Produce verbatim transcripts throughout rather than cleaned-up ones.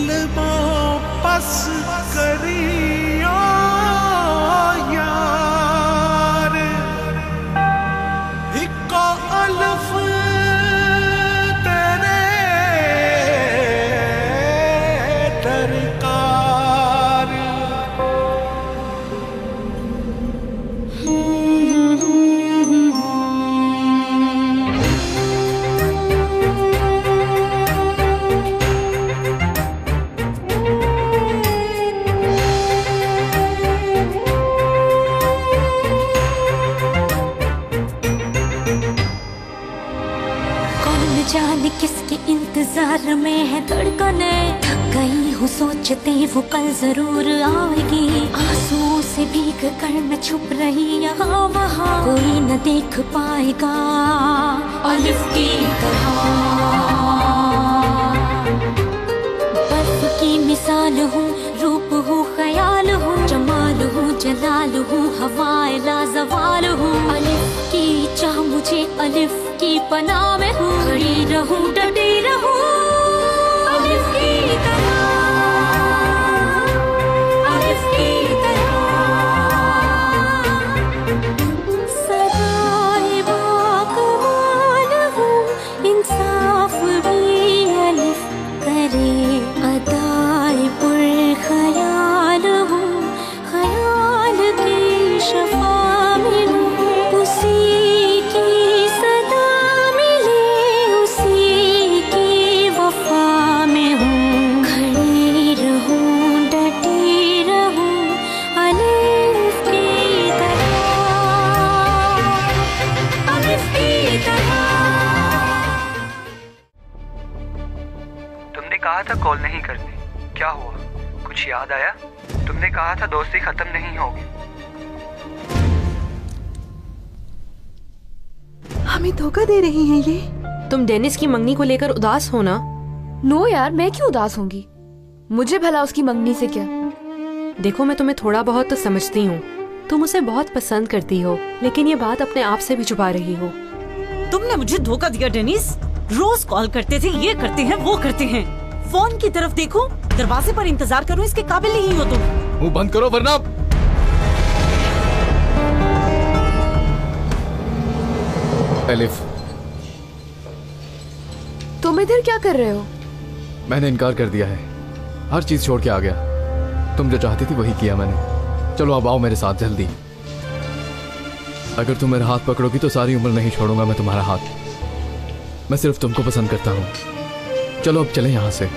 बस करियो यार, इको अल्फ तेरे दरकार। जाने किसके इंतजार में है धड़कने, थक गई हूँ सोचते वो कल जरूर आएगी। आंसुओं से भीग कर मैं छुप रही यहाँ वहाँ, कोई न देख पाएगा अलिफ की तरह। बर्फ की मिसाल हूँ, रूप हूँ, ख्याल हूँ, जमाल हूँ, जलाल हूँ, हवाए लाजवाल हूँ। अलिफ की चाह मुझे अलिफ की पनाह में हूँ, खड़ी रहूं डटी रहूं अलिफ की तरह, अलिफ की तरह। सदाए बाकमाल हूँ, इंसाफ भी अलिफ करे। अदाए पुरख्याल हूँ, ख्याल की शफा में हूँ, उसी की सदा मिले, उसी की वफा में हूँ। खड़ी रहूं डटी रहूं अलिफ की तरह, अलिफ की तरह। तुमने कहा था कॉल नहीं करती, क्या हुआ? कुछ याद आया? तुमने कहा था दोस्ती खत्म नहीं होगी। हमें धोखा दे रही हैं ये। तुम डेनिस की मंगनी को लेकर उदास हो ना? नो यार, मैं क्यों उदास होंगी? मुझे भला उसकी मंगनी से क्या? देखो, मैं तुम्हें थोड़ा बहुत तो समझती हूँ, तुम उसे बहुत पसंद करती हो, लेकिन ये बात अपने आप से भी छुपा रही हो। तुमने मुझे धोखा दिया डेनिस। रोज कॉल करते थे, ये करते हैं वो करते हैं। फोन की तरफ देखो, दरवाजे पर इंतजार करो, इसके काबिल नहीं हो तुम। मुंह बंद करो वरना। एलिफ, तुम इधर क्या कर रहे हो? मैंने इनकार कर दिया है, हर चीज छोड़ के आ गया। तुम जो चाहती थी वही किया मैंने। चलो अब आओ मेरे साथ जल्दी। अगर तुम मेरा हाथ पकड़ोगी तो सारी उम्र नहीं छोड़ूंगा मैं तुम्हारा हाथ। मैं सिर्फ तुमको पसंद करता हूँ। चलो अब चलें यहाँ से।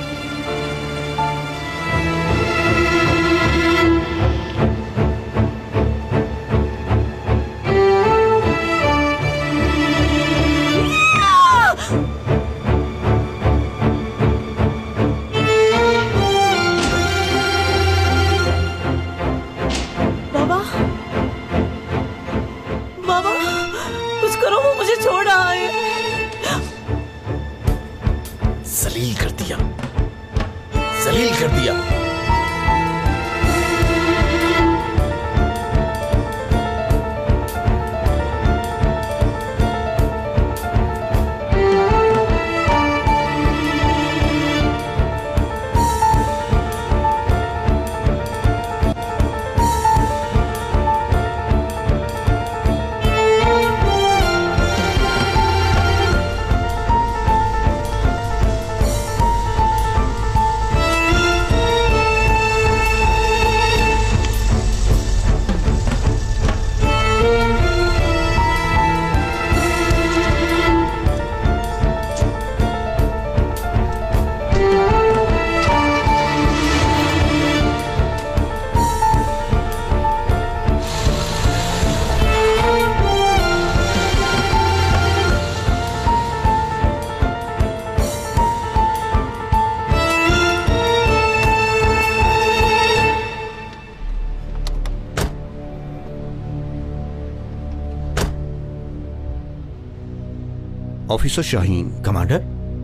Officer Shaheen, commander.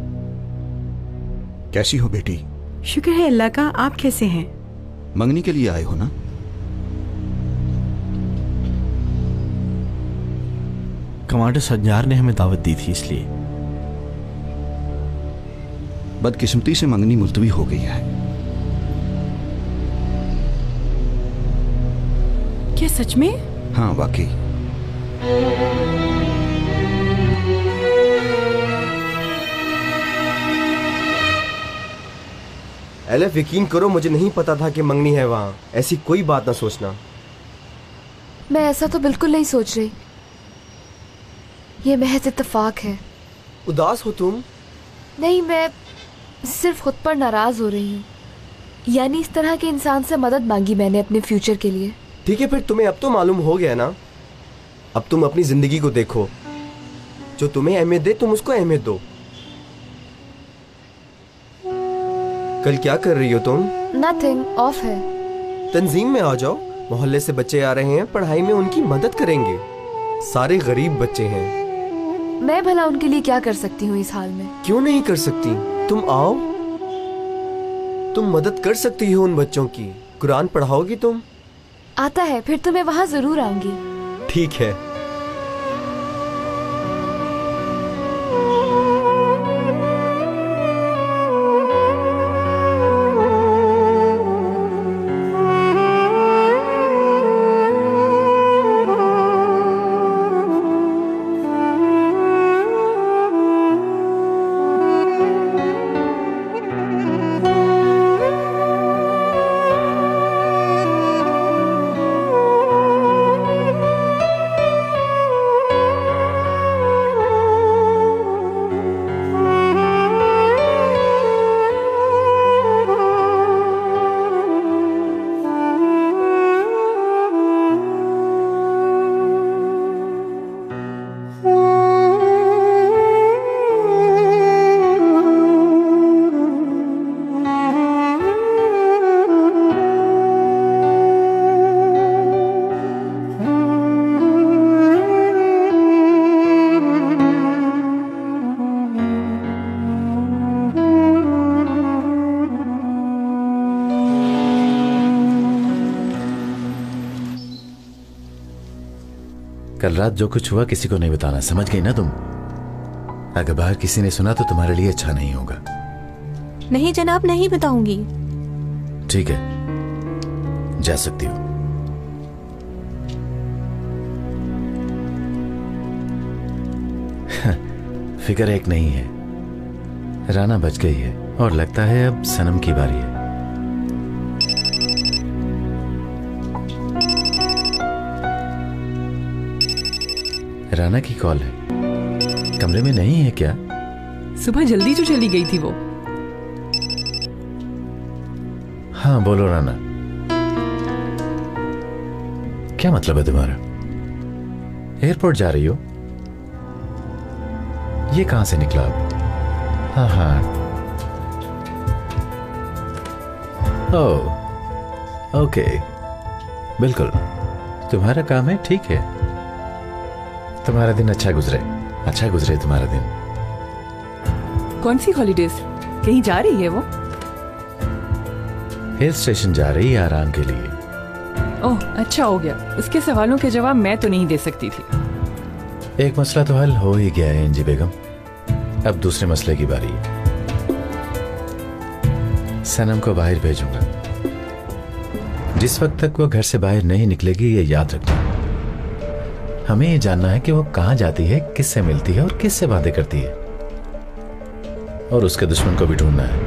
कैसी हो बेटी? शुक्र है अल्लाह का, आप कैसे हैं? मंगनी के लिए आए हो ना? कमांडर सज्जार ने हमें दावत दी थी इसलिए। बदकिस्मती से मंगनी मुलतवी हो गई है। क्या सच में? हाँ वाकई। एलेफ, यकीन करो मुझे नहीं पता था कि मंगनी है वहाँ। ऐसी कोई बात ना सोचना। मैं ऐसा तो बिल्कुल नहीं सोच रही, ये महज इत्तेफाक है। उदास हो तुम? नहीं, मैं सिर्फ खुद पर नाराज हो रही हूँ। यानी इस तरह के इंसान से मदद मांगी मैंने अपने फ्यूचर के लिए। ठीक है, फिर तुम्हें अब तो मालूम हो गया ना। अब तुम अपनी जिंदगी को देखो, जो तुम्हें अहमियत दे तुम उसको अहमियत दो। कल क्या कर रही हो तुम? नथिंग, ऑफ है। तंजीम में आ जाओ, मोहल्ले से बच्चे आ रहे हैं, पढ़ाई में उनकी मदद करेंगे। सारे गरीब बच्चे हैं। मैं भला उनके लिए क्या कर सकती हूँ इस हाल में? क्यों नहीं कर सकती? तुम आओ, तुम मदद कर सकती हो उन बच्चों की। कुरान पढ़ाओगी तुम? आता है, फिर तो मैं वहाँ जरूर आऊंगी। ठीक है। कल रात जो कुछ हुआ किसी को नहीं बताना, समझ गई ना तुम? अगर बाहर किसी ने सुना तो तुम्हारे लिए अच्छा नहीं होगा। नहीं जनाब, नहीं बताऊंगी। ठीक है, जा सकती हो। फिक्र एक नहीं है, राना बच गई है और लगता है अब सनम की बारी है। राना की कॉल है। कमरे में नहीं है क्या? सुबह जल्दी जो चली गई थी वो। हाँ बोलो राना, क्या मतलब है तुम्हारा? एयरपोर्ट जा रही हो? ये कहां से निकला अब? हाँ हाँ, ओह ओके, बिल्कुल तुम्हारा काम है, ठीक है। तुम्हारा दिन अच्छा गुजरे, अच्छा गुजरे तुम्हारा दिन। कौन सी हॉलीडेज? कहीं जा रही है वो? हिल स्टेशन जा रही है आराम के लिए। ओह अच्छा हो गया, इसके सवालों के जवाब मैं तो नहीं दे सकती थी। एक मसला तो हल हो ही गया है इंजी बेगम, अब दूसरे मसले की बारी है। सनम को बाहर भेजूंगा। जिस वक्त तक वो घर से बाहर नहीं निकलेगी ये याद रखना। हमें ये जानना है कि वो कहां जाती है, किससे मिलती है और किससे बातें करती है, और उसके दुश्मन को भी ढूंढना है।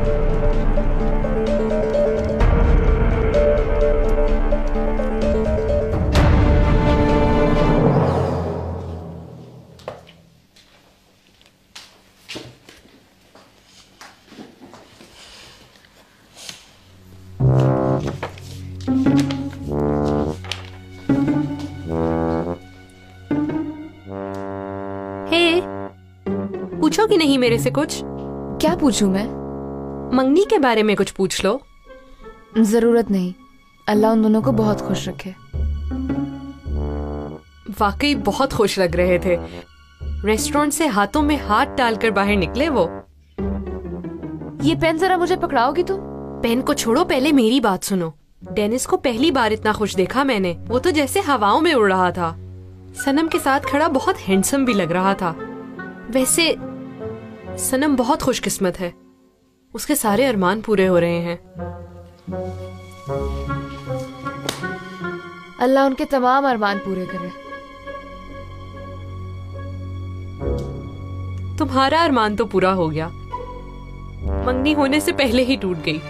पूछोगी नहीं मेरे से कुछ? क्या पूछूं मैं? मंगनी के बारे में कुछ पूछ लो। जरूरत नहीं, अल्लाह उन दोनों को बहुत खुश रखे। वाकई बहुत खुश लग रहे थे। रेस्टोरेंट से हाथों में हाथ डालकर बाहर निकले वो। ये पेन जरा मुझे पकड़ाओगी तुम? पेन को छोड़ो, पहले मेरी बात सुनो। डेनिस को पहली बार इतना खुश देखा मैंने। वो तो जैसे हवाओं में उड़ रहा था। सनम के साथ खड़ा बहुत हैंडसम भी लग रहा था। वैसे सनम बहुत खुशकिस्मत है। उसके सारे अरमान पूरे हो रहे हैं। अल्लाह उनके तमाम अरमान पूरे करे। तुम्हारा अरमान तो पूरा हो गया, मंगनी होने से पहले ही टूट गई।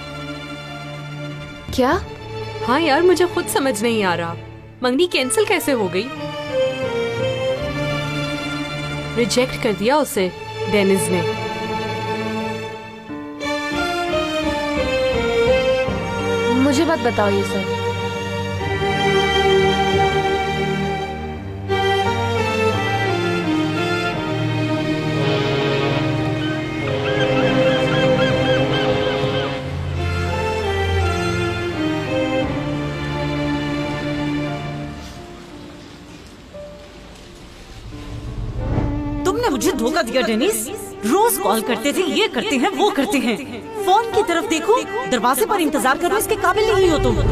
क्या? हाँ यार, मुझे खुद समझ नहीं आ रहा, मंगनी कैंसिल कैसे हो गई? रिजेक्ट कर दिया उसे डेनिस ने। मुझे मत बताओ ये सब। तुमने मुझे धोखा दिया डेनिस। रोज कॉल करते थे, ये करते हैं वो करते हैं। फोन की तरफ देखो, दरवाजे पर इंतजार करो, इसके काबिल नहीं हो तुम।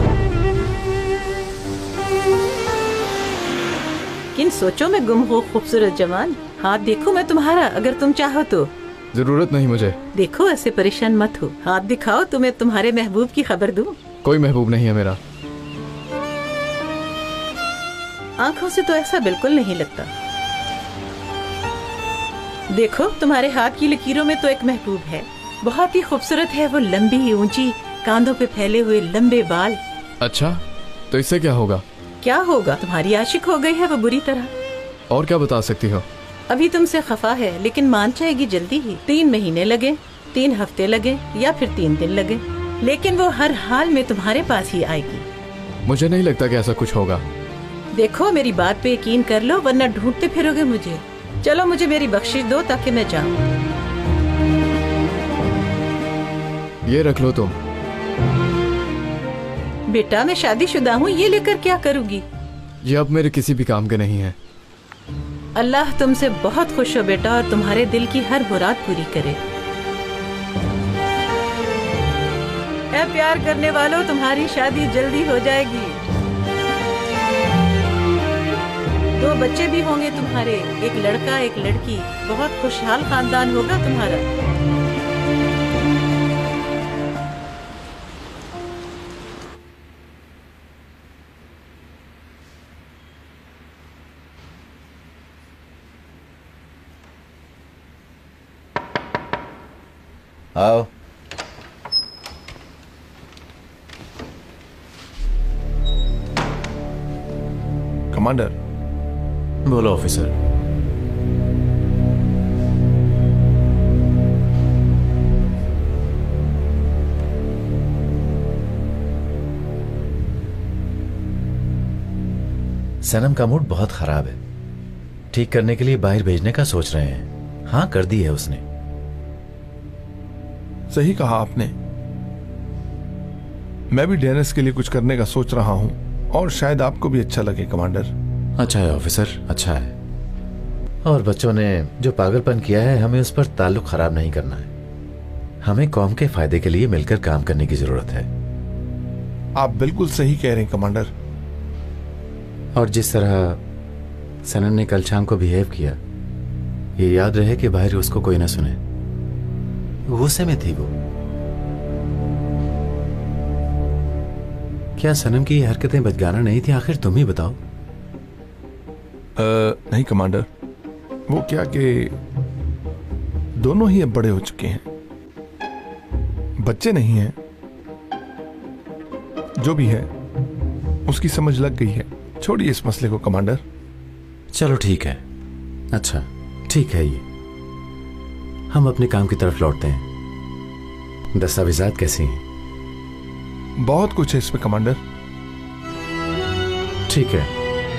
किन सोचों में गुम हो खूबसूरत जवान। हाथ देखो मैं तुम्हारा, अगर तुम चाहो तो। जरूरत नहीं मुझे। देखो ऐसे परेशान मत हो, हाथ दिखाओ तो मैं तुम्हारे महबूब की खबर दूं। कोई महबूब नहीं है मेरा। आंखों से तो ऐसा बिल्कुल नहीं लगता। देखो तुम्हारे हाथ की लकीरों में तो एक महबूब है, बहुत ही खूबसूरत है वो, लंबी ऊंची, कांधों पे फैले हुए लंबे बाल। अच्छा, तो इससे क्या होगा? क्या होगा, तुम्हारी आशिक हो गई है वो बुरी तरह। और क्या बता सकती हो? अभी तुमसे खफा है, लेकिन मान जाएगी जल्दी ही। तीन महीने लगे, तीन हफ्ते लगे या फिर तीन दिन लगे, लेकिन वो हर हाल में तुम्हारे पास ही आएगी। मुझे नहीं लगता कि ऐसा कुछ होगा। देखो मेरी बात पे यकीन कर लो, वरना ढूंढते फिरोगे मुझे। चलो मुझे मेरी बख्शिश दो ताकि मैं जाऊं। ये रख लो तुम। बेटा मैं शादीशुदा हूँ, ये लेकर क्या करूँगी? ये अब मेरे किसी भी काम के नहीं है। अल्लाह तुमसे बहुत खुश हो बेटा, और तुम्हारे दिल की हर मुराद पूरी करे। ऐ प्यार करने वालों, तुम्हारी शादी जल्दी हो जाएगी। दो बच्चे भी होंगे तुम्हारे, एक लड़का एक लड़की। बहुत खुशहाल खानदान होगा तुम्हारा। आओ। कमांडर। बोलो ऑफिसर। सनम का मूड बहुत खराब है, ठीक करने के लिए बाहर भेजने का सोच रहे हैं। हाँ कर दी है उसने। सही कहा आपने, मैं भी डेनिस के लिए कुछ करने का सोच रहा हूं, और शायद आपको भी अच्छा लगे कमांडर। अच्छा है ऑफिसर, अच्छा है। और बच्चों ने जो पागलपन किया है, हमें उस पर ताल्लुक खराब नहीं करना है। हमें कौम के फायदे के लिए मिलकर काम करने की जरूरत है। आप बिल्कुल सही कह रहे हैं कमांडर। और जिस तरह सनम ने कल शाम को बिहेव किया, ये याद रहे कि बाहर उसको कोई ना सुने। गुस्से में थी वो। क्या सनम की ये हरकतें बचगाना नहीं थी? आखिर तुम ही बताओ। आ, नहीं कमांडर, वो क्या कि दोनों ही अब बड़े हो चुके हैं, बच्चे नहीं हैं। जो भी है उसकी समझ लग गई है। छोड़िए इस मसले को कमांडर। चलो ठीक है। अच्छा ठीक है, ये हम अपने काम की तरफ लौटते हैं। दस्तावेजात कैसी हैं? बहुत कुछ है इसमें कमांडर। ठीक है।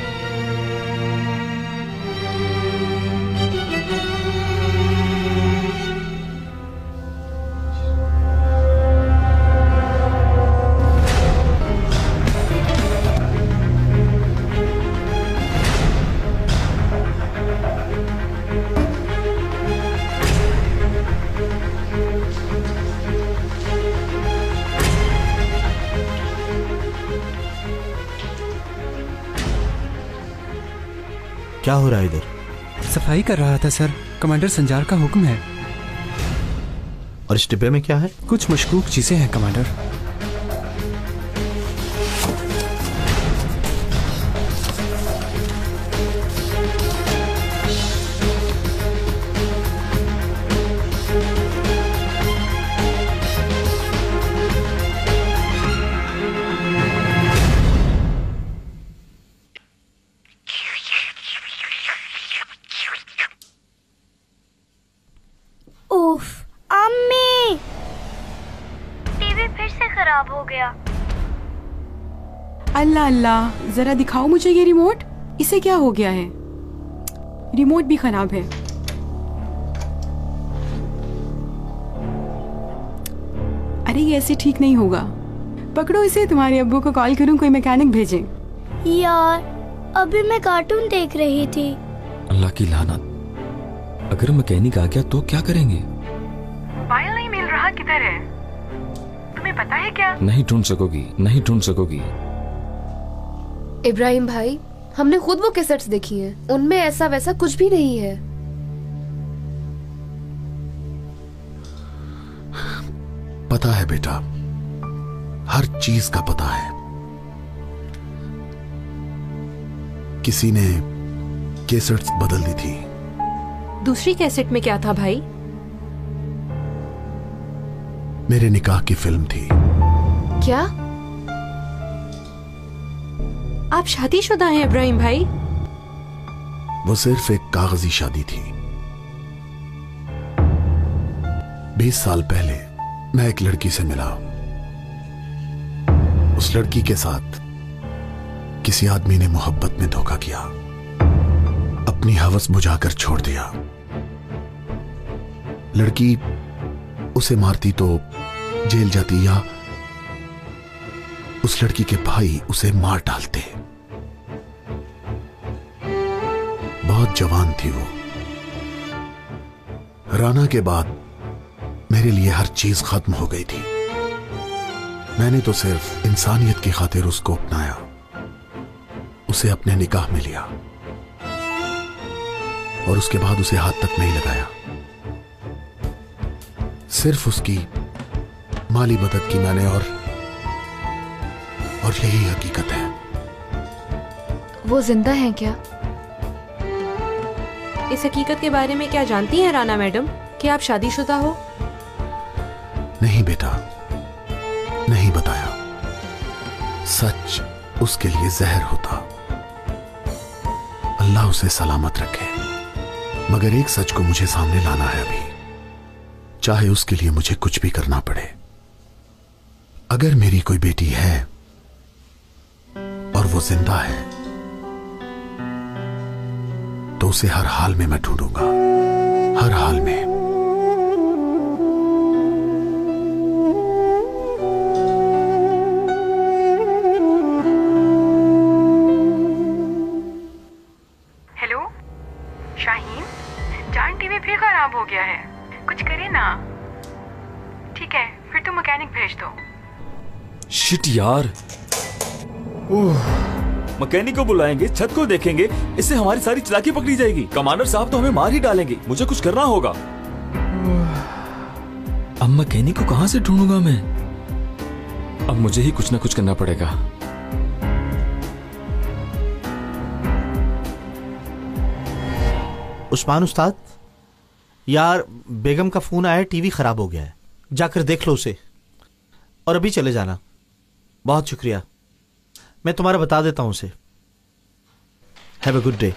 क्या हो रहा है इधर? सफाई कर रहा था सर, कमांडर संजार का हुक्म है। और इस डिब्बे में क्या है? कुछ मशकूक चीजें हैं कमांडर। उफ, अम्मी, टीवी फिर से खराब हो गया। अल्लाह अल्लाह, जरा दिखाओ मुझे ये रिमोट। इसे क्या हो गया है? रिमोट भी खराब है। अरे ये ऐसे ठीक नहीं होगा। पकड़ो इसे, तुम्हारे अब्बू को कॉल करूं, कोई मैकेनिक भेजें। यार, अभी मैं कार्टून देख रही थी। अल्लाह की लानत, अगर मैकेनिक आ गया तो क्या करेंगे? पायल नहीं मिल रहा, किधर है? तुम्हें पता है क्या? नहीं ढूंढ सकोगी, नहीं ढूंढ सकोगी। इब्राहिम भाई, हमने खुद वो कैसेट्स देखी हैं, उनमें ऐसा वैसा कुछ भी नहीं है। पता है बेटा, हर चीज का पता है। किसी ने कैसेट्स बदल दी थी। दूसरी कैसेट में क्या था भाई? मेरे निकाह की फिल्म थी। क्या? आप शादीशुदा हैं इब्राहिम भाई? वो सिर्फ एक कागजी शादी थी। बीस साल पहले मैं एक लड़की से मिला। उस लड़की के साथ किसी आदमी ने मोहब्बत में धोखा किया, अपनी हवस बुझाकर छोड़ दिया। लड़की उसे मारती तो जेल जाती, या उस लड़की के भाई उसे मार डालते। बहुत जवान थी वो। राना के बाद मेरे लिए हर चीज खत्म हो गई थी। मैंने तो सिर्फ इंसानियत की खातिर उसको अपनाया, उसे अपने निकाह में लिया और उसके बाद उसे हाथ तक नहीं लगाया। सिर्फ उसकी माली मदद की मैंने, और और यही हकीकत है। वो जिंदा है क्या? इस हकीकत के बारे में क्या जानती हैं राना मैडम कि आप शादीशुदा हो? नहीं बेटा, नहीं बताया। सच उसके लिए जहर होता। अल्लाह उसे सलामत रखे। मगर एक सच को मुझे सामने लाना है अभी, चाहे उसके लिए मुझे कुछ भी करना पड़े। अगर मेरी कोई बेटी है और वो जिंदा है तो उसे हर हाल में मैं ढूंढूंगा, हर हाल में। हेलो शाहीन, जान टीवी फिर खराब हो गया है, कुछ करे ना। ठीक है, फिर तुम मैकेनिक भेज दो। शिट यार, मैकेनिक को बुलाएंगे, छत को देखेंगे, इससे हमारी सारी चालाकी पकड़ी जाएगी। कमांडर साहब तो हमें मार ही डालेंगे। मुझे कुछ करना होगा। अब मैकेनिक को कहां से ढूंढूंगा मैं? अब मुझे ही कुछ ना कुछ करना पड़ेगा। उस्मान उस्ताद, यार बेगम का फोन आया, टीवी खराब हो गया है, जाकर देख लो उसे और अभी चले जाना। बहुत शुक्रिया, मैं तुम्हारा बता देता हूं उसे। Have a good day.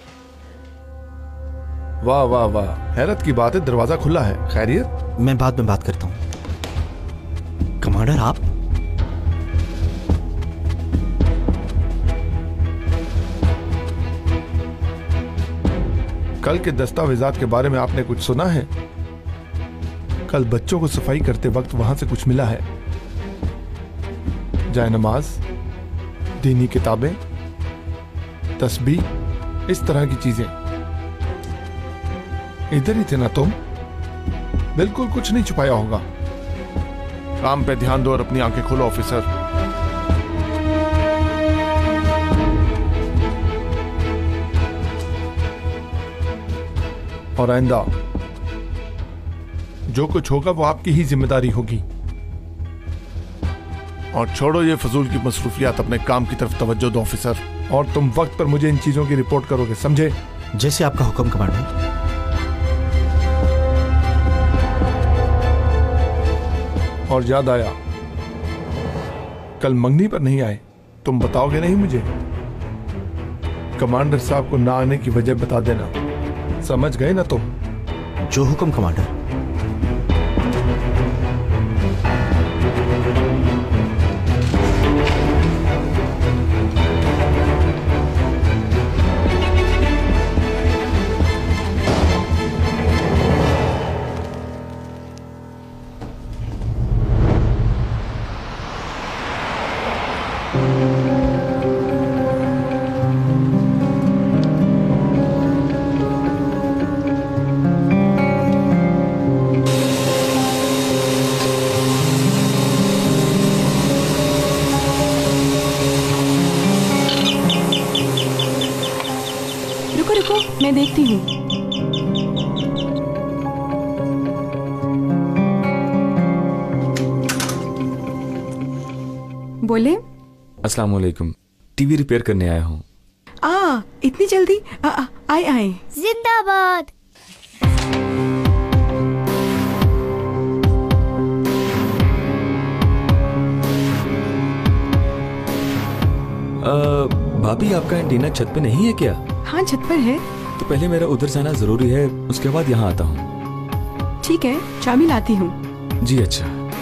वाह वाह वाह, हैरत की बात है, दरवाजा खुला है। खैरियत? मैं बाद में बात करता हूं। कमांडर आप? कल के दस्तावेजात के बारे में आपने कुछ सुना है? कल बच्चों को सफाई करते वक्त वहां से कुछ मिला है। जाए नमाज, दीनी किताबें, तस्बीह, इस तरह की चीजें। इधर ही थे ना तुम? बिल्कुल कुछ नहीं छुपाया होगा। काम पे ध्यान दो और अपनी आंखें खोलो ऑफिसर। और आइंदा जो कुछ होगा वो आपकी ही जिम्मेदारी होगी। और छोड़ो ये फजूल की मसरूफियात, अपने काम की तरफ तवज्जो दो ऑफिसर। और तुम वक्त पर मुझे इन चीजों की रिपोर्ट करोगे, समझे? जैसे आपका हुक्म कमांडर। और याद आया, कल मंगनी पर नहीं आए, तुम बताओगे नहीं मुझे? कमांडर साहब को ना आने की वजह बता देना, समझ गए ना तुम? जो हुक्म कमांडर। मैं देखती हूँ। बोले। अस्सलाम वालेकुम, टीवी रिपेयर करने आया हूँ। आ, इतनी जल्दी? आ, आ, आए आए। जिंदाबाद। भाभी, आपका एंटीना छत पे नहीं है क्या? हाँ, छत पर है। तो पहले मेरा उधर जाना जरूरी है, उसके बाद यहाँ आता हूँ। ठीक है, चाबी लाती हूँ। जी अच्छा।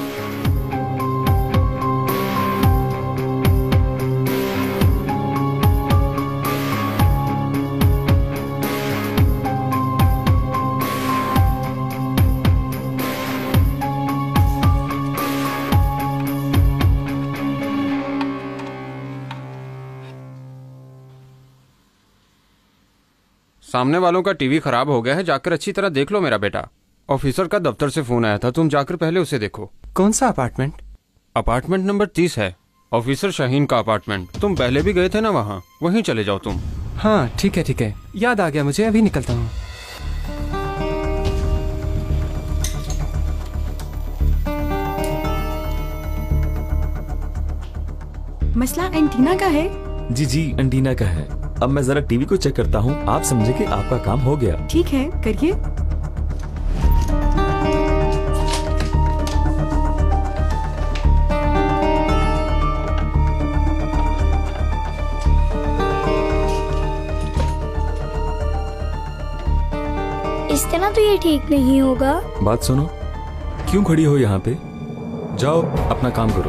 सामने वालों का टीवी खराब हो गया है, जाकर अच्छी तरह देख लो मेरा बेटा। ऑफिसर का दफ्तर से फोन आया था, तुम जाकर पहले उसे देखो। कौन सा अपार्टमेंट? अपार्टमेंट नंबर तीस है, ऑफिसर शाहीन का अपार्टमेंट। तुम पहले भी गए थे ना वहाँ, वहीं चले जाओ तुम। हाँ ठीक है ठीक है, याद आ गया मुझे, अभी निकलता हूँ। मसला एंटीना का है। जी जी, एंटीना का है। अब मैं जरा टीवी को चेक करता हूँ, आप समझे कि आपका काम हो गया। ठीक है, करिए। इस तरह तो ये ठीक नहीं होगा। बात सुनो, क्यों खड़ी हो यहाँ पे? जाओ अपना काम करो।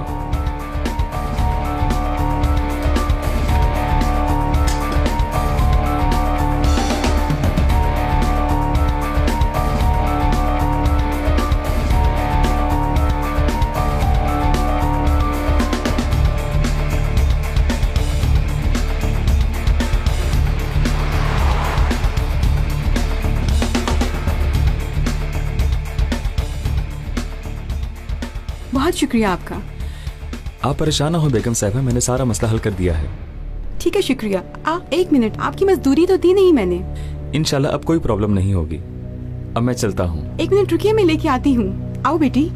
बहुत शुक्रिया आपका। आप परेशान ना हो बेगम साहिबा, मैंने सारा मसला हल कर दिया है। ठीक है, शुक्रिया। आ, एक मिनट, आपकी मजदूरी तो दी नहीं मैंने। इंशाल्लाह अब कोई प्रॉब्लम नहीं होगी। अब मैं चलता हूँ। एक मिनट रुकिए, मैं लेके आती हूँ। आओ बेटी।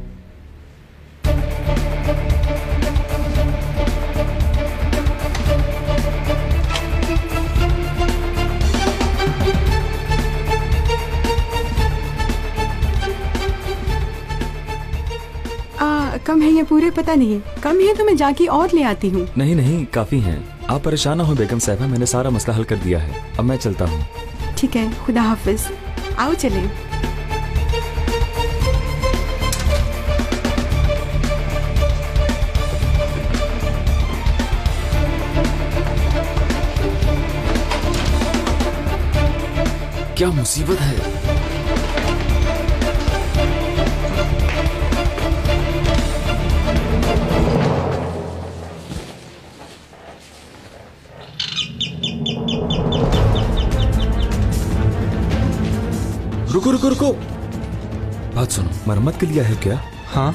कम है ये पूरे? पता नहीं, कम है तो मैं जाके और ले आती हूँ। नहीं नहीं, काफी हैं। आप परेशान ना हो बेगम साहिबा, मैंने सारा मसला हल कर दिया है। अब मैं चलता हूँ। ठीक है, खुदा हाफिज। आओ चले। क्या मुसीबत है? रुको रुको रुको, बात सुनो, मरम्मत के लिए है क्या? हाँ।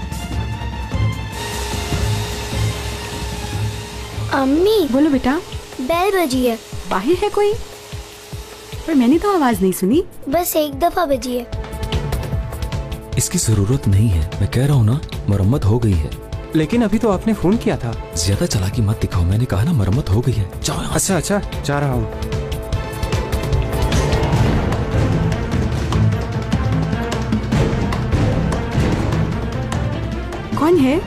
अम्मी। बोलो बेटा। बेल बजी है। बाहर है कोई? पर मैंने तो आवाज नहीं सुनी। बस एक दफा बजी है। इसकी जरूरत नहीं है, मैं कह रहा हूँ ना, मरम्मत हो गई है। लेकिन अभी तो आपने फोन किया था। ज्यादा चालाकी मत दिखाओ, मैंने कहा ना मरम्मत हो गई है। जाओ यहाँ अच्छा अच्छा, जा रहा हूँ। कौन है?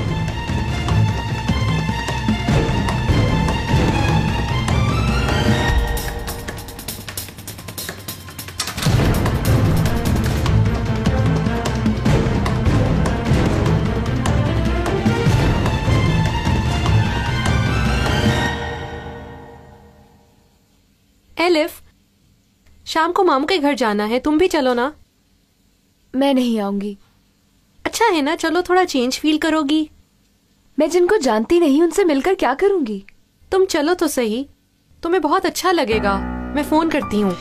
एलिफ, शाम को मामू के घर जाना है, तुम भी चलो ना। मैं नहीं आऊंगी। अच्छा है ना, चलो थोड़ा चेंज फील करोगी। मैं जिनको जानती नहीं उनसे मिलकर क्या करूंगी? तुम चलो तो सही, तुम्हें बहुत अच्छा लगेगा। मैं फोन करती हूँ।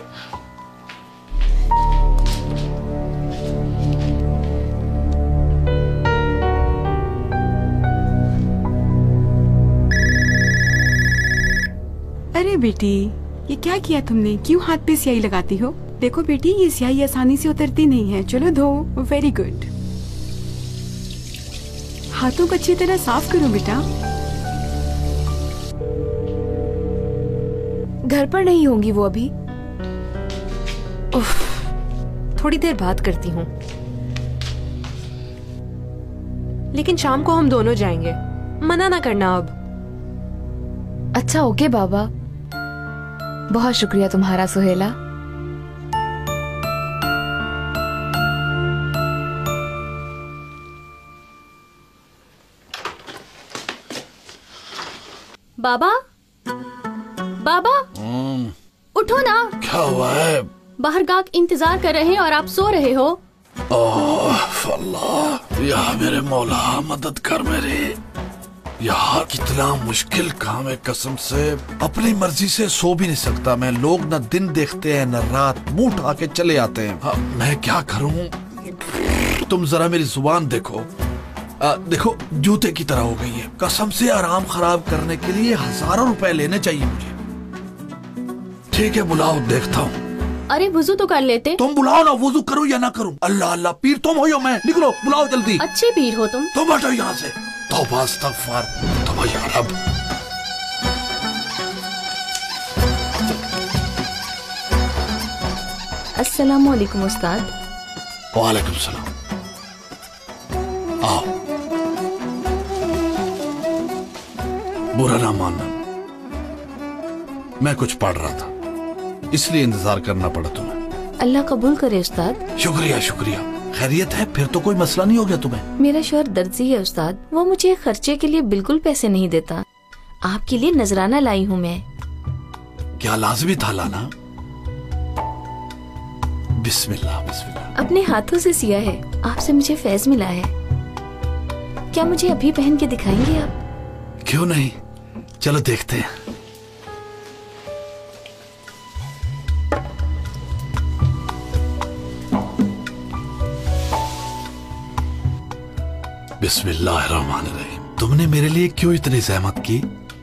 अरे बेटी, ये क्या किया तुमने? क्यों हाथ पे स्याही लगाती हो? देखो बेटी, ये स्याही आसानी से उतरती नहीं है। चलो धो। Very good. हाथों को अच्छी तरह साफ करो बेटा। घर पर नहीं होंगी वो अभी? उफ, थोड़ी देर बात करती हूँ, लेकिन शाम को हम दोनों जाएंगे, मना ना करना अब। अच्छा ओके बाबा, बहुत शुक्रिया तुम्हारा सुहेला। बाबा, बाबा उठो ना। क्या हुआ है? बाहर गाहक इंतजार कर रहे हैं और आप सो रहे हो। ओह अल्लाह, या मेरे मौला मदद कर मेरी। यार कितना मुश्किल काम है, कसम से अपनी मर्जी से सो भी नहीं सकता मैं। लोग न दिन देखते हैं न रात, मुंह उठा के चले आते हैं। हाँ, मैं क्या करूं? तुम जरा मेरी जुबान देखो। आ, देखो जूते की तरह हो गई है। कसम से आराम खराब करने के लिए हजारों रुपए लेने चाहिए मुझे। ठीक है बुलाओ, देखता हूँ। अरे वुजू तो कर लेते। तुम बुलाओ ना, वुजू करूँ या ना करूँ। अल्लाह अल्लाह, पीर तुम हो या मैं? निकलो, बुलाओ जल्दी। अच्छे पीर हो तुम। तुम हटो यहाँ से। तौबा इस्तग़फ़ार, तौबा या रब। अस्सलामु अलैकुम उस्ताद। वालेकुम सलाम। आओ, बुरा ना मानना, मैं कुछ पढ़ रहा था इसलिए इंतजार करना पड़ा तुम्हें। अल्लाह कबूल करे उस्ताद। शुक्रिया शुक्रिया। खैरियत है? फिर तो कोई मसला नहीं हो गया तुम्हें? मेरा शौहर दर्जी है उस्ताद, वो मुझे खर्चे के लिए बिल्कुल पैसे नहीं देता। आपके लिए नजराना लाई हूँ मैं। क्या लाजमी था लाना? बिस्मिल्लाह बिस्मिल्लाह। अपने हाथों से सिया है, आपसे मुझे फैज मिला है। क्या मुझे अभी पहन के दिखाएंगे आप? क्यों नहीं, चलो देखते हैं। बिस्मिल्लाहिर्रहमानिर्रहीम। तुमने मेरे लिए क्यों इतनी ज़हमत की?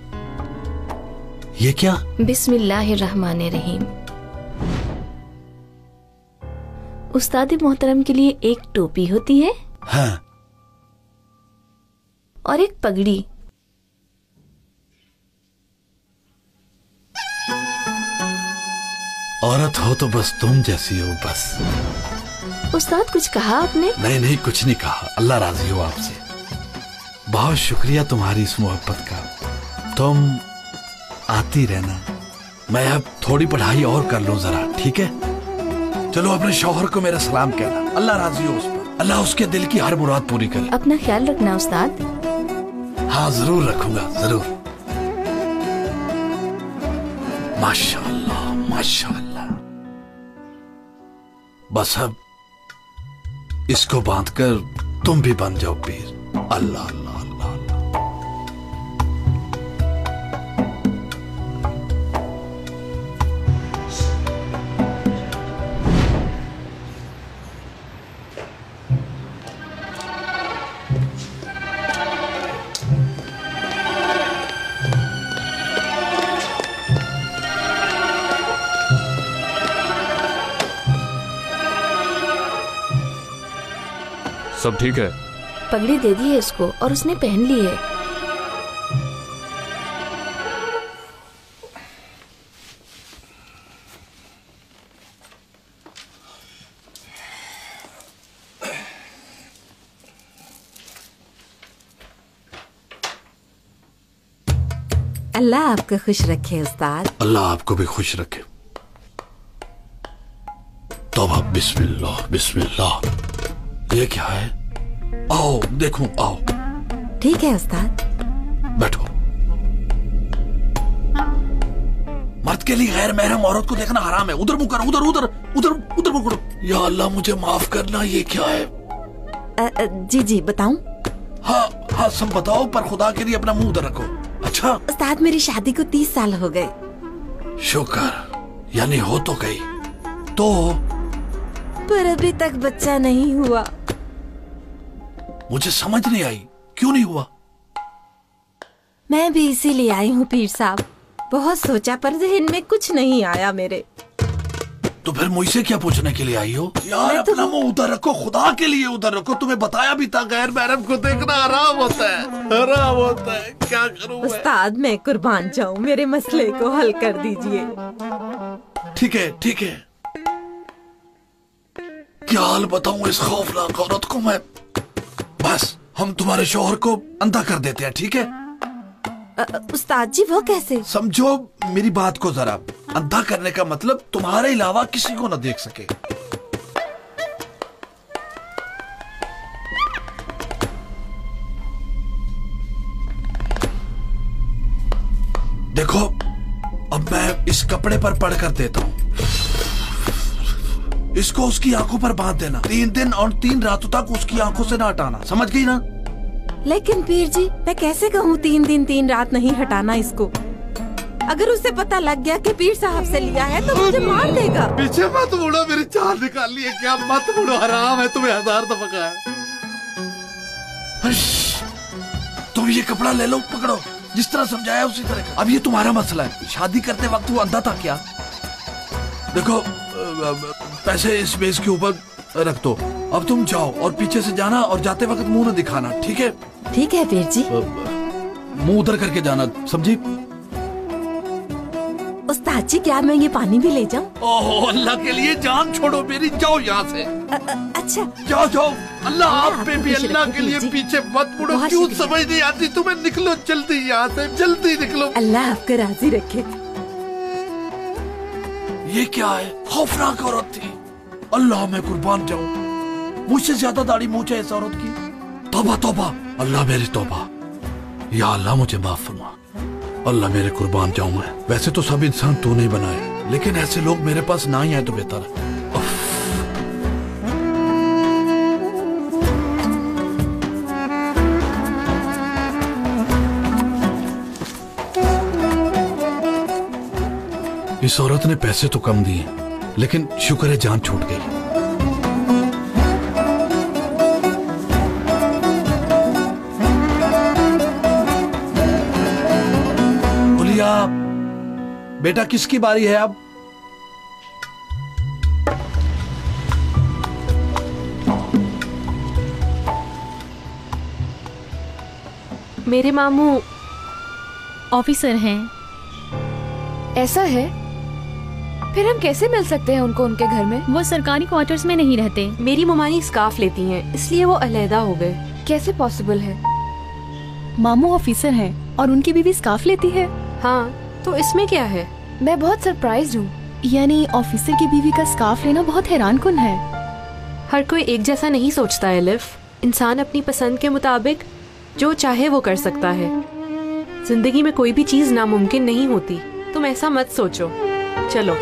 ये क्या? बिस्मिल्लाहिर्रहमानिर्रहीम। उस्ताद मोहतरम के लिए एक टोपी होती है, हाँ, और एक पगड़ी। औरत हो तो बस तुम जैसी हो बस। उस्ताद कुछ कहा आपने? नहीं नहीं कुछ नहीं कहा, अल्लाह राजी हो आपसे। बहुत शुक्रिया तुम्हारी इस मोहब्बत का। तुम आती रहना, मैं अब थोड़ी पढ़ाई और कर लूं जरा, ठीक है? चलो अपने शौहर को मेरा सलाम कहना, अल्लाह राजी हो उस पर, अल्लाह उसके दिल की हर मुराद पूरी करे। अपना ख्याल रखना उस्ताद। हाँ जरूर रखूंगा, जरूर। माशाअल्लाह माशाअल्लाह। बस अब इसको बांधकर तुम भी बन जाओ पीर। अल्लाह अल्लाह अल्लाह अल्लाह। सब ठीक है? पगड़ी दे दी है इसको और उसने पहन ली है। अल्लाह आपको खुश रखे उस्ताद। अल्लाह आपको भी खुश रखे। तौबा, बिस्मिल्लाह बिस्मिल्लाह। ये क्या है? आओ देखो, आओ। ठीक है उस्ताद। बैठो। मर्द के लिए गैर महरम औरत को देखना हराम है। उधर मुंह करो, उधर उधर उधर उधर मुंह करो। या अल्लाह मुझे माफ करना, ये क्या है? आ, आ, जी जी बताऊं? हाँ हाँ सब बताओ, पर खुदा के लिए अपना मुंह उधर रखो। अच्छा उस्ताद, मेरी शादी को तीस साल हो गए। शुक्र, यानी हो तो गई। तो पर अभी तक बच्चा नहीं हुआ। मुझे समझ नहीं आई, क्यों नहीं हुआ? मैं भी इसीलिए आई हूँ पीर साहब। बहुत सोचा पर जहन में कुछ नहीं आया मेरे। तो फिर मुझसे क्या पूछने के लिए आई हो? यार तो अपना मुंह उधर रखो, खुदा के लिए उधर रखो। तुम्हें बताया भी था गैर महरम को देखना हराम होता है, हराम होता है। क्या करूं मैं? उस्ताद मैं कुर्बान जाऊं, मेरे मसले को हल कर दीजिए। ठीक है ठीक है। क्या हाल बताऊं इस खौफनाक औरत को मैं? बस हम तुम्हारे शौहर को अंधा कर देते हैं, ठीक है? उस्ताद जी वो कैसे? समझो मेरी बात को जरा। अंधा करने का मतलब तुम्हारे अलावा किसी को न देख सके। देखो अब मैं इस कपड़े पर पढ़ कर देता हूँ। इसको उसकी आंखों पर बांध देना। तीन दिन और तीन रातों तक उसकी आंखों से ना हटाना, समझ गई ना? लेकिन पीर जी मैं कैसे कहूँ तीन दिन तीन रात नहीं हटाना इसको? अगर उसे पता लग गया कि पीर साहब से लिया है तो मुझे मार देगा। पीछे मत मुड़ो, मेरी चाल निकाल ली है क्या? मत मुड़ो, हराम है, तुम्हें हजार दफा कहा है। तुम ये कपड़ा ले लो, पकड़ो। जिस तरह समझाया उसी तरह। अब ये तुम्हारा मसला है। शादी करते वक्त वो अंधा था क्या? देखो पैसे इस मेज के ऊपर रख दो। अब तुम जाओ और पीछे से जाना और जाते वक्त मुंह न दिखाना, ठीक है? ठीक है पीर जी। मुंह उधर करके जाना, समझी? उस्ताद जी क्या मैं ये पानी भी ले जाऊं? ओह अल्लाह के लिए जान छोड़ो मेरी, जाओ यहाँ से। आ, आ, अच्छा जाओ जाओ। अल्लाह आप पे भी, अल्लाह के लिए पीछे मत मुड़ो। क्यों समझ नहीं आती तुम्हें? निकलो जल्दी यहाँ से, जल्दी निकलो। अल्लाह आपको राजी रखे। ये क्या है? खौफनाक औरत थी। अल्लाह मैं कुर्बान जाऊं, मुझसे ज्यादा दाढ़ी मूंछ है इस औरत की। तौबा तौबा, अल्लाह मेरी तौबा। या अल्लाह मुझे माफ फरमा। अल्लाह मेरे कुर्बान जाऊं मैं। वैसे तो सब इंसान तू नहीं बनाए, लेकिन ऐसे लोग मेरे पास ना ही आए तो बेहतर है। इस औरत ने पैसे तो कम दिए, लेकिन शुक्र है जान छूट गई। बोलिया बेटा किसकी बारी है अब? मेरे मामू ऑफिसर हैं। ऐसा है? फिर हम कैसे मिल सकते हैं उनको उनके घर में? वो सरकारी क्वार्टर्स में नहीं रहते। मेरी ममानी स्कार्फ लेती हैं, इसलिए वो अलहदा हो गए। कैसे पॉसिबल है? मामू ऑफिसर हैं और उनकी बीवी स्कार्फ लेती है। हाँ तो इसमें क्या है? मैं बहुत सरप्राइज्ड हूँ। यानी ऑफिसर की बीवी का स्कार्फ लेना बहुत हैरानकुन है। हर कोई एक जैसा नहीं सोचता एलिफ। इंसान अपनी पसंद के मुताबिक जो चाहे वो कर सकता है। जिंदगी में कोई भी चीज नामुमकिन नहीं होती। तुम ऐसा मत सोचो। चलो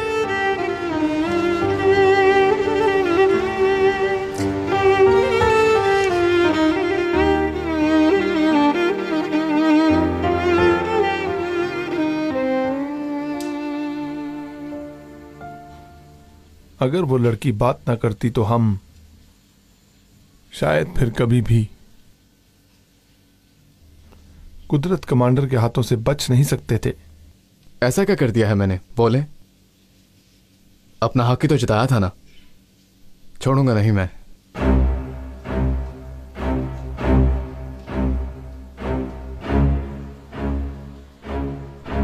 अगर वो लड़की बात ना करती तो हम शायद फिर कभी भी कुदरत कमांडर के हाथों से बच नहीं सकते थे। ऐसा क्या कर दिया है मैंने? बोले। अपना हक ही तो जताया था ना। छोड़ूंगा नहीं मैं।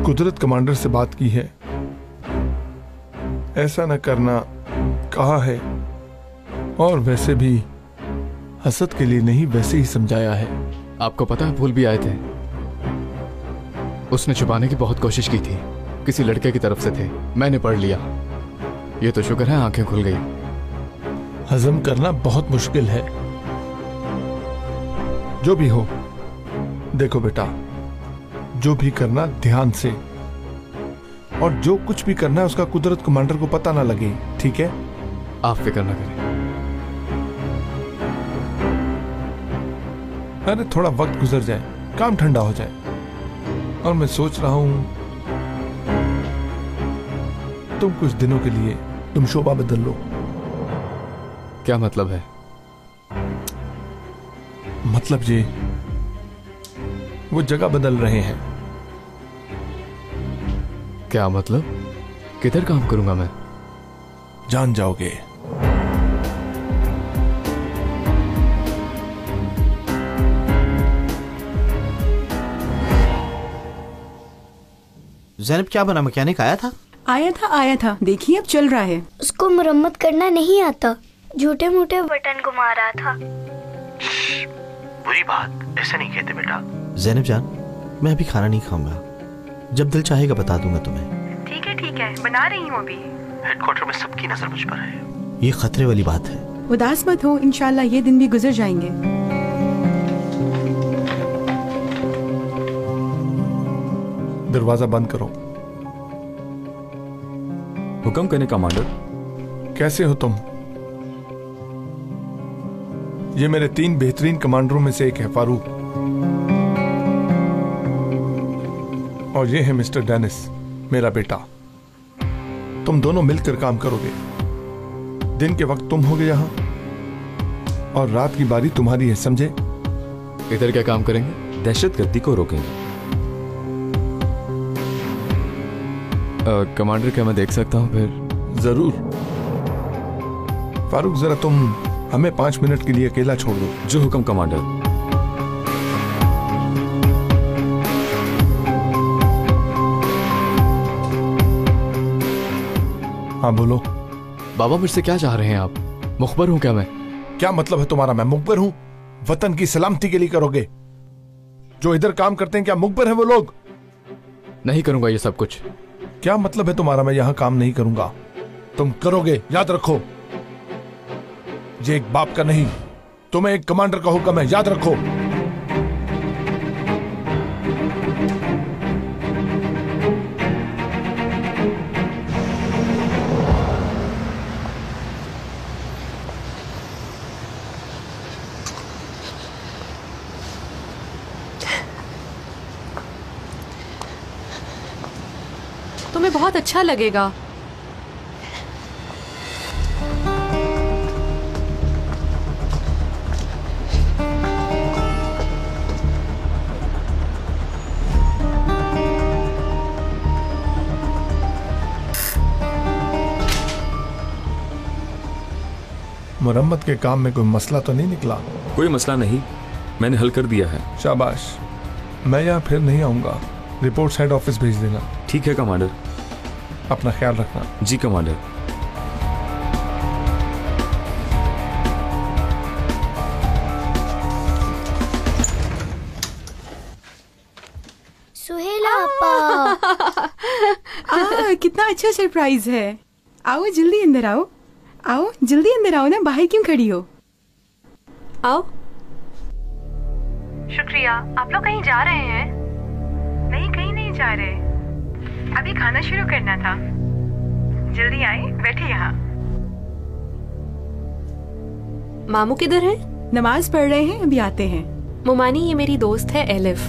कुदरत कमांडर से बात की है, ऐसा न करना कहा है, और वैसे भी हसद के लिए नहीं वैसे ही समझाया है। आपको पता है भूल भी आए थे। उसने छुपाने की बहुत कोशिश की थी, किसी लड़के की तरफ से थे, मैंने पढ़ लिया। ये तो शुक्र है आंखें खुल गई। हजम करना बहुत मुश्किल है। जो भी हो, देखो बेटा, जो भी करना ध्यान से, और जो कुछ भी करना है उसका कुदरत कमांडर को पता ना लगे, ठीक है? आप फिक्र ना करें। अरे थोड़ा वक्त गुजर जाए, काम ठंडा हो जाए, और मैं सोच रहा हूं तुम कुछ दिनों के लिए तुम शोभा बदल लो। क्या मतलब है? मतलब ये, वो जगह बदल रहे हैं। क्या मतलब? किधर काम करूंगा मैं? जान जाओगे। ज़ैनब, क्या बना? मैकेनिक आया था? आया था आया था देखिए अब चल रहा है। उसको मरम्मत करना नहीं आता, झूठे मूठे बटन घुमा रहा था। बुरी बात, ऐसे नहीं कहते बेटा। ज़ैनब जान, मैं अभी खाना नहीं खाऊंगा, जब दिल चाहेगा बता दूंगा तुम्हें। ठीक है ठीक है, बना रही हूँ अभी। हेडक्वार्टर में सबकी नजर मुझ पर है, ये खतरे वाली बात है। उदास मत हो, इंशाल्लाह ये दिन भी गुजर जाएंगे। दरवाजा बंद करो। हुक्म करने कमांडर। कैसे हो तुम? ये मेरे तीन बेहतरीन कमांडरों में से एक है, फारूक, और ये है मिस्टर डेनिस, मेरा बेटा। तुम दोनों मिलकर काम करोगे। दिन के वक्त तुम होगे यहां, और रात की बारी तुम्हारी है, समझे? इधर क्या काम करेंगे? दहशतगर्दी को रोकेंगे। कमांडर, क्या मैं देख सकता हूं फिर? जरूर। फारूक, जरा तुम हमें पांच मिनट के लिए अकेला छोड़ दो। जो हुक्म कमांडर। हाँ बोलो। बाबा, मुझसे क्या चाह रहे हैं आप? मुखबर हूं क्या मैं? क्या मतलब है तुम्हारा? मैं मुखबर हूं? वतन की सलामती के लिए करोगे? जो इधर काम करते हैं क्या मुखबर है वो लोग? नहीं करूंगा ये सब कुछ। क्या मतलब है तुम्हारा मैं यहां काम नहीं करूंगा? तुम करोगे, याद रखो। ये एक बाप का नहीं, तुम्हें एक कमांडर का हुक्म है, याद रखो। तुम्हें बहुत अच्छा लगेगा। मुरम्मत के काम में कोई मसला तो नहीं निकला? कोई मसला नहीं, मैंने हल कर दिया है। शाबाश। मैं यहाँ फिर नहीं आऊंगा, रिपोर्ट हेड ऑफिस भेज देना। ठीक है कमांडर। अपना ख्याल रखना। जी कमांडर। सुहेला आपा। आ, कितना अच्छा सरप्राइज है। आओ जल्दी अंदर आओ। आओ जल्दी अंदर आओ ना, बाहर क्यों खड़ी हो? आओ। शुक्रिया। आप लोग कहीं जा रहे हैं? नहीं, कहीं नहीं जा रहे, अभी खाना शुरू करना था। जल्दी आए, बैठे यहाँ। मामू किधर है? नमाज पढ़ रहे हैं, अभी आते हैं। मुमानी, ये मेरी दोस्त है एलिफ।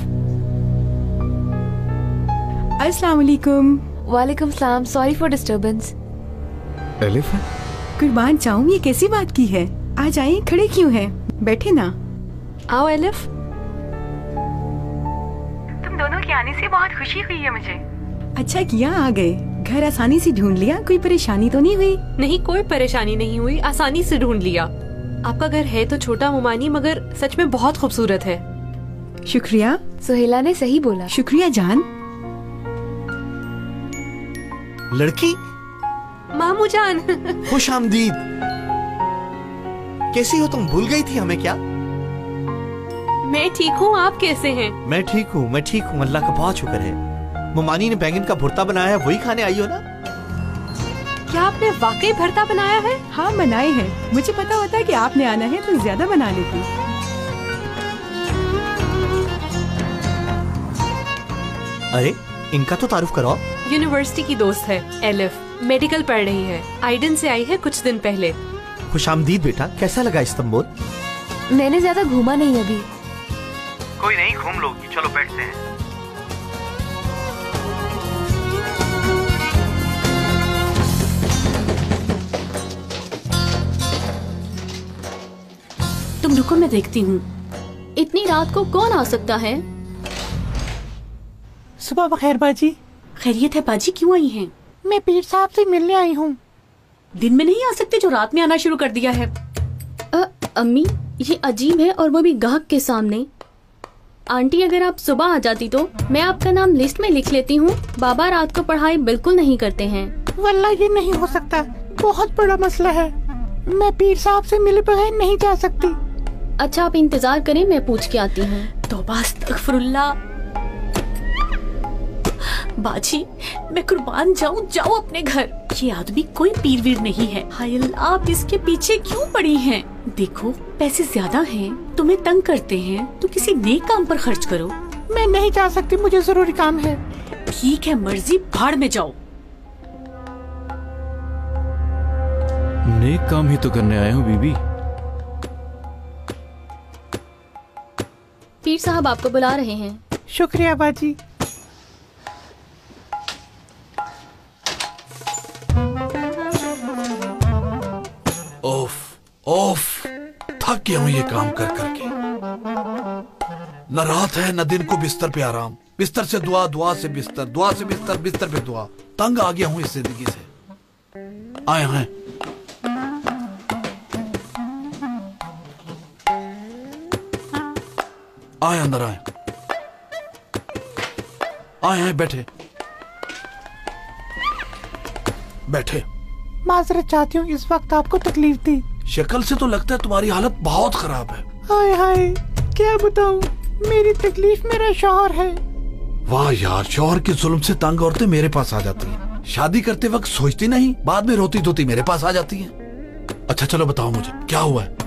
अस्सलाम वालेकुम। वालेकुम सलाम। Sorry for disturbance. एलिफ है? कुर्बान जाऊं, ये कैसी बात की है? आ जाइए, खड़े क्यों हैं? बैठे ना। आओ एलिफ। तुम दोनों के आने से बहुत खुशी हुई है मुझे। अच्छा किया आ गए, घर आसानी से ढूंढ लिया। कोई परेशानी तो नहीं हुई? नहीं, कोई परेशानी नहीं हुई, आसानी से ढूंढ लिया। आपका घर है तो छोटा मुमानी, मगर सच में बहुत खूबसूरत है। शुक्रिया। सुहेला ने सही बोला। शुक्रिया जान। लड़की? मामू जान। खुश आमदीद। कैसी हो तुम? भूल गई थी हमें क्या? मैं ठीक हूँ, आप कैसे हैं? मैं ठीक हूँ, मैं ठीक हूँ, अल्लाह का बहुत शुक्र है। ममानी ने बैंगन का भुर्ता बनाया है, वही खाने आई हो ना? क्या आपने वाकई भरता बनाया है? हाँ बनाए हैं। मुझे पता होता है कि आपने आना है तो ज्यादा बना लेती। अरे इनका तो तारुफ करो। यूनिवर्सिटी की दोस्त है एलिफ, मेडिकल पढ़ रही है, आइडन से आई है कुछ दिन पहले। खुशामदीद बेटा, कैसा लगा इस्तांबुल? मैंने ज्यादा घूमा नहीं अभी। कोई नहीं, घूम लोगी, चलो बैठते हैं। तुम रुको, मैं देखती हूँ। इतनी रात को कौन आ सकता है? सुबह बखैर बाजी। खैरियत है बाजी, क्यों आई हैं? मैं पीर साहब से मिलने आई हूँ। दिन में नहीं आ सकते जो रात में आना शुरू कर दिया है? अ, अम्मी ये अजीब है, और वो भी गाहक के सामने। आंटी अगर आप सुबह आ जाती तो मैं आपका नाम लिस्ट में लिख लेती हूँ। बाबा रात को पढ़ाई बिल्कुल नहीं करते हैं। वल्लाह ये नहीं हो सकता, बहुत बड़ा मसला है। मैं पीर साहब से मिले बगैर नहीं जा सकती। अच्छा आप इंतजार करें, मैं पूछ के आती हूँ। तौबा अस्तगफिरुल्लाह। बाजी मैं कुर्बान जाऊं, जाओ अपने घर। ये आदमी कोई पीर वीर नहीं है। हाय अल्लाह, आप इसके पीछे क्यों पड़ी हैं? देखो पैसे ज्यादा हैं, तुम्हें तंग करते हैं, तो किसी नेक काम पर खर्च करो। मैं नहीं जा सकती, मुझे जरूरी काम है। ठीक है, मर्जी, भाड़ में जाओ। नेक काम ही तो करने आया हूँ बीबी। पीर साहब आपको बुला रहे हैं। शुक्रिया बाजी। ओफ ओफ, थक गया हूँ ये काम कर करके। न रात है न दिन को बिस्तर पे आराम, बिस्तर से दुआ, दुआ से बिस्तर, दुआ से बिस्तर, बिस्तर पे दुआ। तंग आ गया हूँ इस जिंदगी से। आए हैं आए अंदर आए आए हैं, बैठे बैठे। माजरत चाहती हूँ, इस वक्त आपको तकलीफ दी। शक्ल से तो लगता है तुम्हारी हालत बहुत खराब है। हाय हाय, क्या बताऊँ, मेरी तकलीफ मेरा शौहर है। वाह यार, शौहर के जुल्म से तंग औरतें मेरे पास आ जाती हैं। शादी करते वक्त सोचती नहीं, बाद में रोती धोती मेरे पास आ जाती हैं। अच्छा चलो बताओ मुझे क्या हुआ है।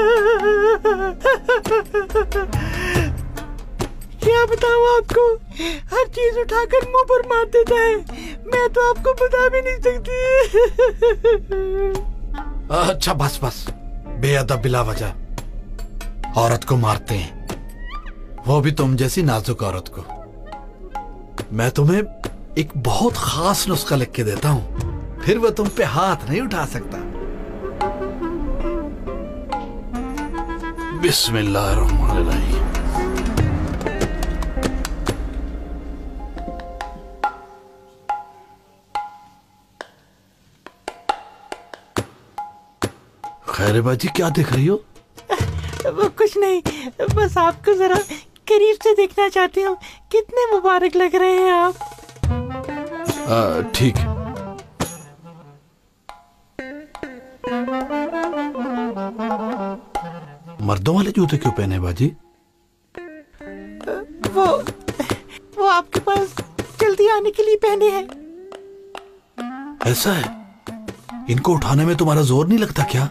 क्या बताऊँ आपको, हर चीज उठाकर मुंह पर मार देता है। मैं तो आपको बता भी नहीं सकती। अच्छा बस बस, बेअदब बिला वजह औरत को मारते हैं, वो भी तुम जैसी नाजुक औरत को। मैं तुम्हें एक बहुत खास नुस्खा लिख के देता हूँ, फिर वो तुम पे हाथ नहीं उठा सकता। बिस्मिल्लाहिर्रहमानिर्रहीम। खैर बाजी, क्या देख रही हो? वो कुछ नहीं, बस आपको जरा करीब से देखना चाहती हूँ। कितने मुबारक लग रहे हैं आप। ठीक है। मर्दों वाले जूते क्यों पहने बाजी? वो वो आपके पास जल्दी आने के लिए पहने हैं। ऐसा है? इनको उठाने में तुम्हारा जोर नहीं लगता क्या?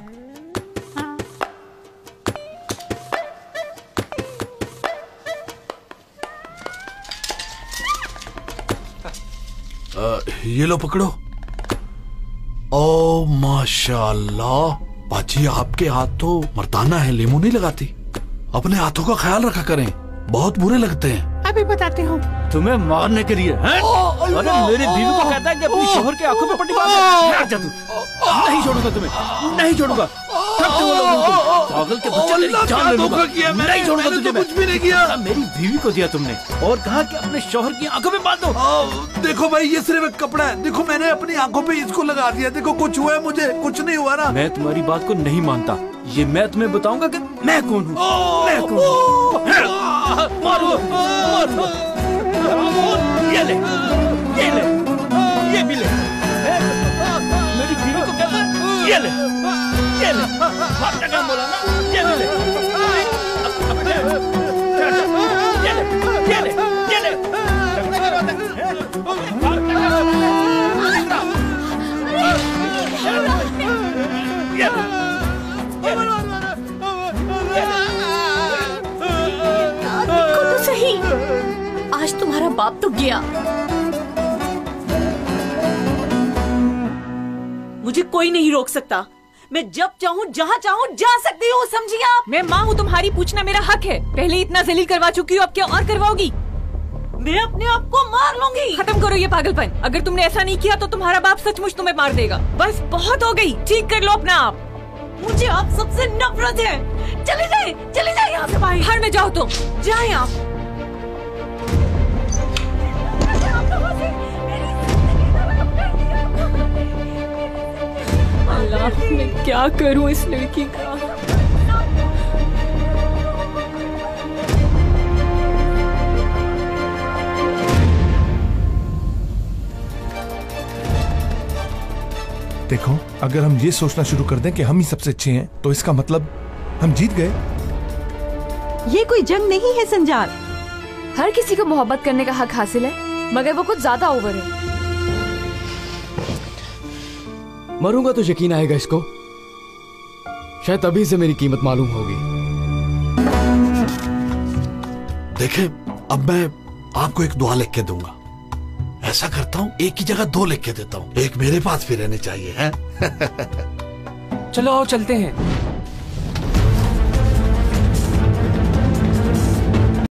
आ, ये लो पकड़ो। ओ माशाल्लाह, बाजी आपके हाथ तो मर्दाना है, लीमू नहीं लगाती। अपने हाथों का ख्याल रखा करें, बहुत बुरे लगते हैं। अभी बताती हूँ। तुम्हें मारने के लिए हैं? अरे मेरी बीवी को कहता है कि अपनी शोहर के आंखों में पट्टी बांध दे। नहीं छोड़ूंगा तुम्हें, नहीं छोड़ूंगा। पागल के बच्चे, मेरी जान ले लूंगा। नहीं छोड़ूंगा तुझे मैं। कुछ भी नहीं किया। मेरी बीवी को दिया तुमने और कहा कि अपने शोहर की आंखों में बांध दो। देखो भाई, ये सिर्फ एक कपड़ा है। देखो मैंने अपनी आंखों पे इसको लगा दिया। देखो कुछ हुआ है मुझे? कुछ नहीं हुआ ना। मैं तुम्हारी बात को नहीं मानता। ये मैं तुम्हें बताऊंगा कि मैं कौन हूँ। मैं कौन हूँ। मारो मारो। ये ले, ये ले, ये भी ले। ये ले, ये ले, बाप का नाम बोला ना, ये ले, अब अब ये ले, ये ले, ये ले, देखो तो सही, आज तुम्हारा बाप तो गया। मुझे कोई नहीं रोक सकता। मैं जब चाहूँ जहाँ चाहूँ जा सकती हूँ, समझिए आप। मैं माँ हूँ तुम्हारी, पूछना मेरा हक है। पहले इतना जलील करवा चुकी हो, अब क्या और करवाओगी? मैं अपने आप को मार लूंगी। खत्म करो ये पागलपन। अगर तुमने ऐसा नहीं किया तो तुम्हारा बाप सचमुच तुम्हें मार देगा। बस बहुत हो गई, ठीक कर लो अपना आप। मुझे आप सबसे नफरत है। चले जाए, चले जाए यहाँ से बाहर। घर में जाओ तुम, जाए आप। अल्लाह, मैं क्या करूं इस लड़की का। देखो, अगर हम ये सोचना शुरू कर दें कि हम ही सबसे अच्छे हैं, तो इसका मतलब हम जीत गए। ये कोई जंग नहीं है संजार। हर किसी को मोहब्बत करने का हक हासिल है, मगर वो कुछ ज्यादा ओवर है। मरूंगा तो यकीन आएगा इसको, शायद तभी से मेरी कीमत मालूम होगी। देखें, अब मैं आपको एक दुआ लिख के दूंगा। ऐसा करता हूँ, एक की जगह दो लिख के देता हूँ। एक मेरे पास भी रहने चाहिए है। चलो आओ चलते हैं।